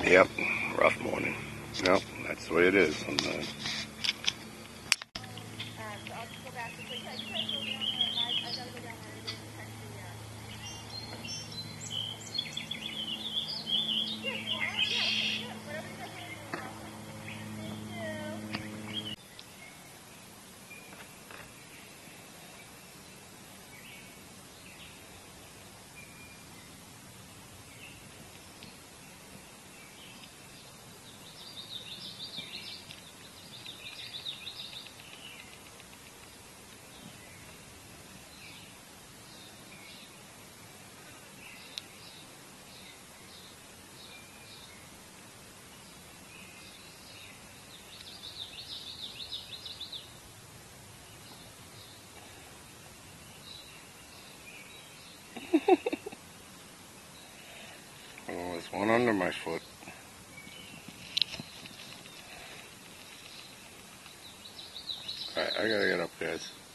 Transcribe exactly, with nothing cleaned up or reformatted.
Yep, rough morning. Yep, that's the way it is sometimes. Oh, there's one under my foot. Alright, I gotta get up, guys.